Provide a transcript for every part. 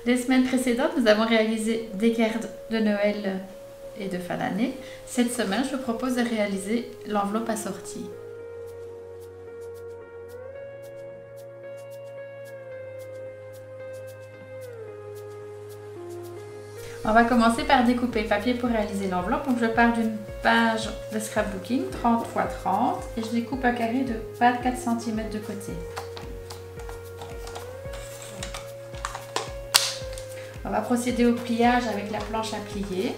Les semaines précédentes, nous avons réalisé des cartes de Noël et de fin d'année. Cette semaine, je vous propose de réaliser l'enveloppe assortie. On va commencer par découper le papier pour réaliser l'enveloppe. Donc je pars d'une page de scrapbooking 30 x 30 et je découpe un carré de 24 cm de côté. On va procéder au pliage avec la planche à plier.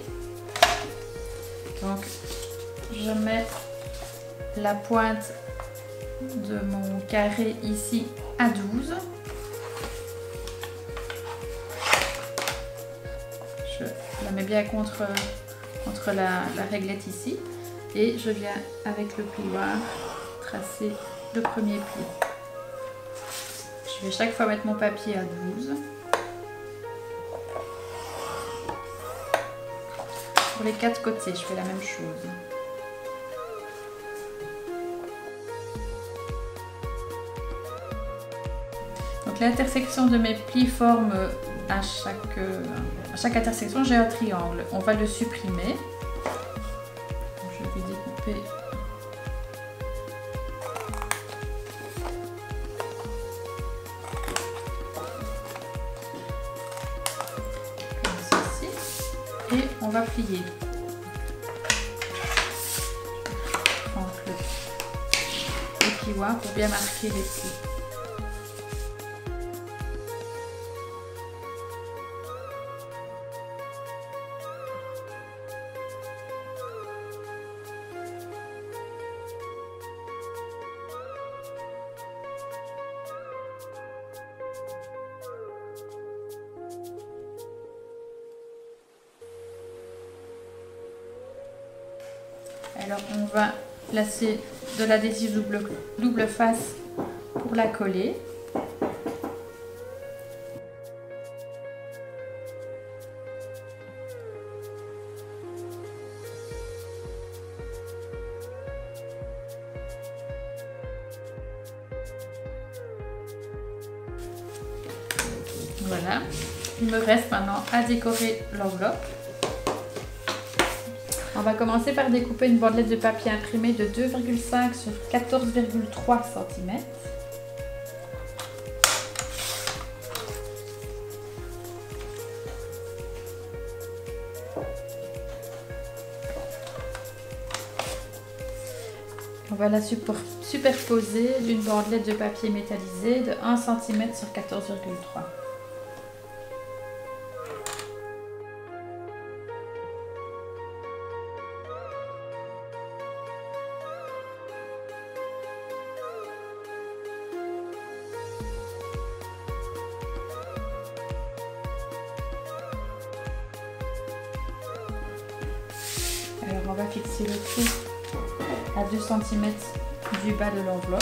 Donc je mets la pointe de mon carré ici à 12. Je la mets bien contre la réglette ici et je viens avec le plioir tracer le premier pli. Je vais chaque fois mettre mon papier à 12. Pour les 4 côtés, je fais la même chose. Donc l'intersection de mes plis forme à chaque intersection, j'ai un triangle. On va le supprimer. Donc, je vais découper comme ceci et on va plier. Je prends le plioir pour bien marquer les plis. Alors on va placer de l'adhésif double face pour la coller. Voilà, il me reste maintenant à décorer l'enveloppe. On va commencer par découper une bandelette de papier imprimé de 2,5 sur 14,3 cm. On va la superposer d'une bandelette de papier métallisé de 1 cm sur 14,3 cm. Alors on va fixer le tout à 2 cm du bas de l'enveloppe.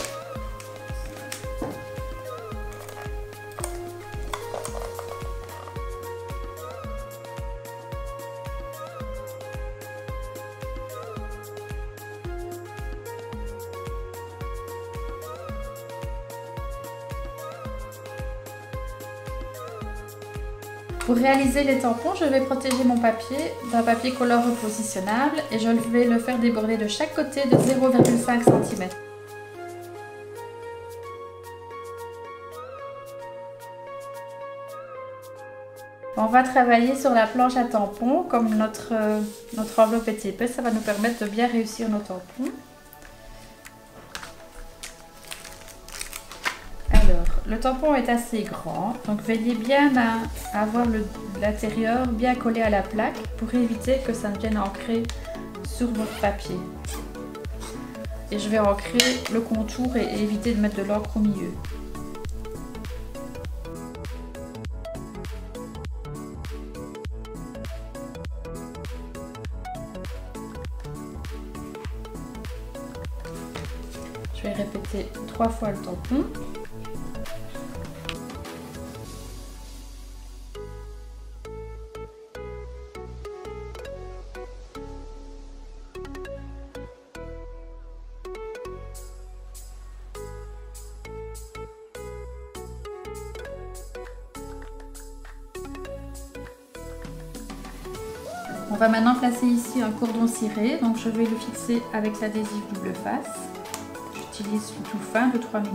Pour réaliser les tampons, je vais protéger mon papier d'un papier collant repositionnable et je vais le faire déborder de chaque côté de 0,5 cm. On va travailler sur la planche à tampons. Comme notre enveloppe est épaisse, ça va nous permettre de bien réussir nos tampons. Le tampon est assez grand, donc veillez bien à avoir l'intérieur bien collé à la plaque pour éviter que ça ne vienne ancrer sur votre papier. Et je vais ancrer le contour et éviter de mettre de l'encre au milieu. Je vais répéter 3 fois le tampon. On va maintenant placer ici un cordon ciré, donc je vais le fixer avec l'adhésif double face. J'utilise tout fin de 3 mm.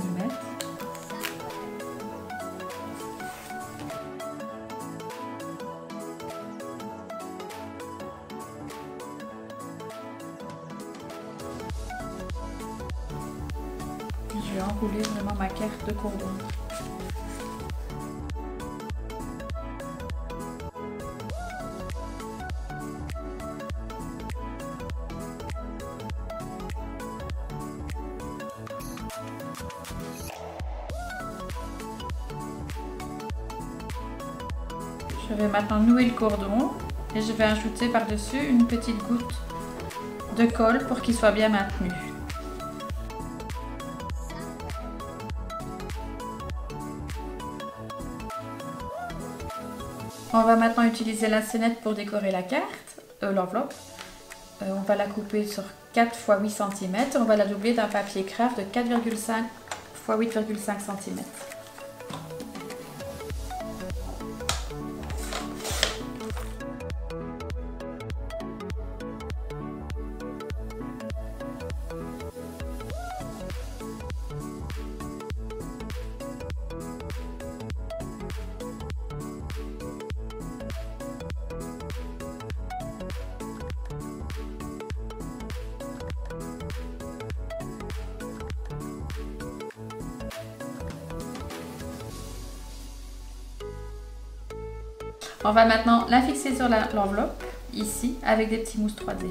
Je vais enrouler vraiment ma carte de cordon. Je vais maintenant nouer le cordon et je vais ajouter par-dessus une petite goutte de colle pour qu'il soit bien maintenu. On va maintenant utiliser la scénette pour décorer la carte, l'enveloppe. On va la couper sur 4 x 8 cm. On va la doubler d'un papier craft de 4,5 x 8,5 cm. On va maintenant la fixer sur l'enveloppe, ici, avec des petits mousses 3D.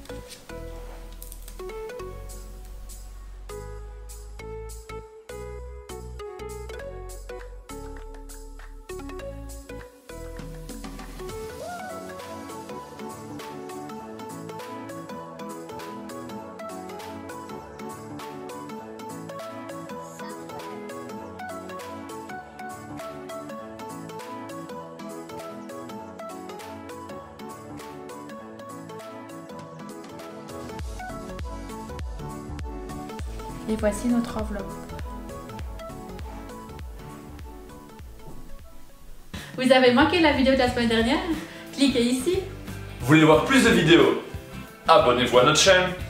Et voici notre enveloppe. Vous avez manqué la vidéo de la semaine dernière? Cliquez ici. Vous voulez voir plus de vidéos? Abonnez-vous à notre chaîne.